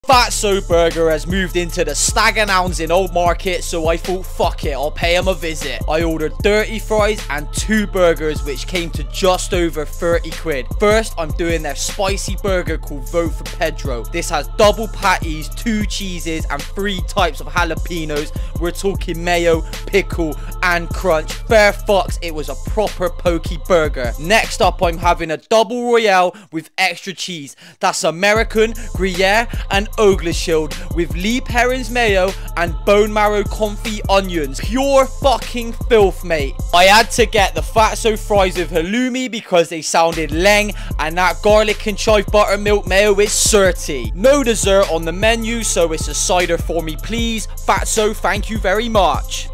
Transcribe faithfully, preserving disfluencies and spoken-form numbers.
Fatso Burger has moved into the Stag and Hounds in Old Market, so I thought, fuck it, I'll pay him a visit. I ordered thirty fries and two burgers, which came to just over thirty quid. First, I'm doing their spicy burger called Vote for Pedro. This has double patties, two cheeses, and three types of jalapenos. We're talking mayo, pickle, and crunch. Fair fucks, it was a proper pokey burger. Next up, I'm having a double royale with extra cheese. That's American, Gruyere, and Ogleshield with Lee Perrins mayo and bone marrow confit onions. Pure fucking filth, mate. I had to get the Fatso fries with halloumi because they sounded leng, and that garlic and chive buttermilk mayo is certy. No dessert on the menu, so it's a cider for me, please. Fatso, thank you very much.